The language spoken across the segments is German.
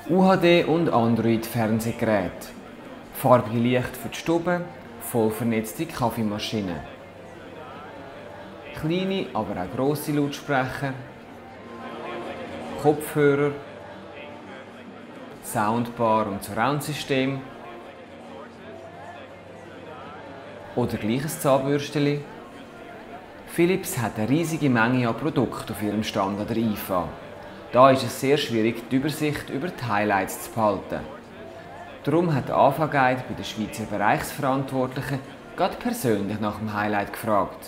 UHD und Android-Fernsehgeräte, farbige Licht für die Stube, voll vernetzte Kaffeemaschine, kleine, aber auch grosse Lautsprecher, Kopfhörer, Soundbar und Surroundsystem oder gleich ein Zahnbürstchen. Philips hat eine riesige Menge an Produkten auf ihrem Stand an der IFA. Da ist es sehr schwierig, die Übersicht über die Highlights zu behalten. Darum hat der AFA-Guide bei den Schweizer Bereichsverantwortlichen gerade persönlich nach dem Highlight gefragt.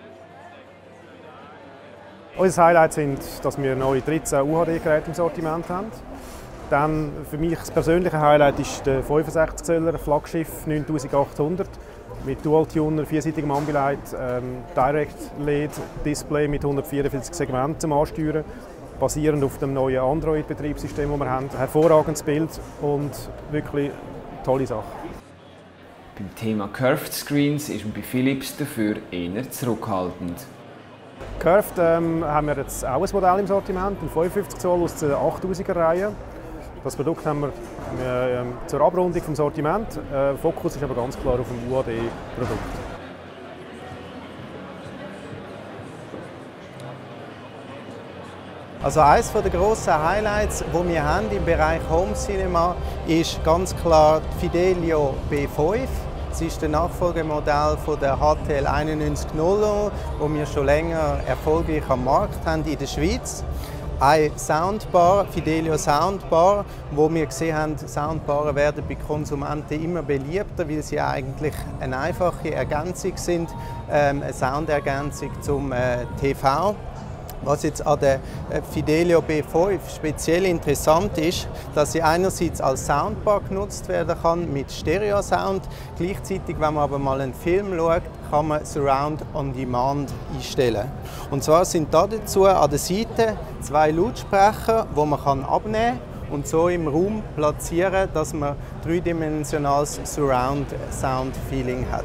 Unser Highlight sind, dass wir neue 13 UHD-Geräte im Sortiment haben. Dann für mich das persönliche Highlight ist der 65 Zöller Flaggschiff 9800 mit Dual-Tuner, vierseitigem Ambilight, Direct LED-Display mit 144 Segmenten zum Ansteuern, basierend auf dem neuen Android-Betriebssystem, das wir haben. Hervorragendes Bild und wirklich eine tolle Sache. Beim Thema Curved Screens ist man bei Philips dafür eher zurückhaltend. Curved haben wir jetzt auch ein Modell im Sortiment, ein 55 Zoll aus der 8000er-Reihe. Das Produkt haben wir zur Abrundung vom Sortiment. Fokus ist aber ganz klar auf dem UHD-Produkt. Also eines der grossen Highlights, die wir haben im Bereich Home Cinema, ist ganz klar die Fidelio B5. Es ist das Nachfolgemodell von der HTL 9100, das wir schon länger erfolgreich am Markt haben in der Schweiz. Eine Soundbar, Fidelio Soundbar, wo wir gesehen haben, Soundbaren werden bei Konsumenten immer beliebter, weil sie eigentlich eine einfache Ergänzung sind, eine Soundergänzung zum TV. Was jetzt an der Fidelio B5 speziell interessant ist, dass sie einerseits als Soundbar genutzt werden kann mit Stereo-Sound. Gleichzeitig, wenn man aber mal einen Film schaut, kann man Surround on Demand einstellen. Und zwar sind dazu an der Seite zwei Lautsprecher, die man abnehmen kann und so im Raum platzieren, dass man dreidimensionales Surround-Sound-Feeling hat.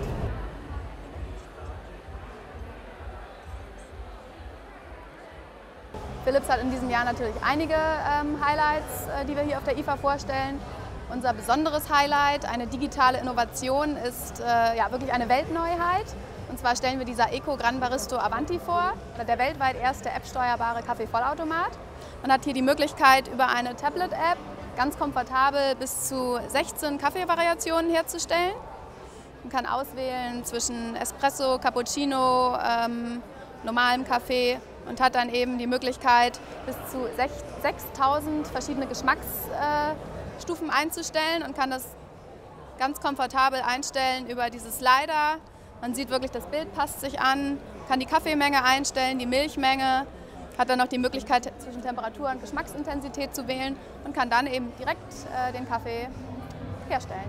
Philips hat in diesem Jahr natürlich einige Highlights, die wir hier auf der IFA vorstellen. Unser besonderes Highlight, eine digitale Innovation, ist ja, wirklich eine Weltneuheit. Und zwar stellen wir dieser Eco Gran Baristo Avanti vor, der weltweit erste appsteuerbare Kaffeevollautomat. Man hat hier die Möglichkeit, über eine Tablet-App ganz komfortabel bis zu 16 Kaffeevariationen herzustellen. Man kann auswählen zwischen Espresso, Cappuccino, normalem Kaffee und hat dann eben die Möglichkeit, bis zu 6000 verschiedene Geschmacksstufen einzustellen und kann das ganz komfortabel einstellen über diese Slider. Man sieht wirklich, das Bild passt sich an, kann die Kaffeemenge einstellen, die Milchmenge, hat dann noch die Möglichkeit, zwischen Temperatur und Geschmacksintensität zu wählen und kann dann eben direkt den Kaffee herstellen.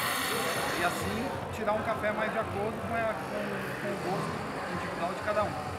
E assim tirar café mais de acordo com o gosto individual de cada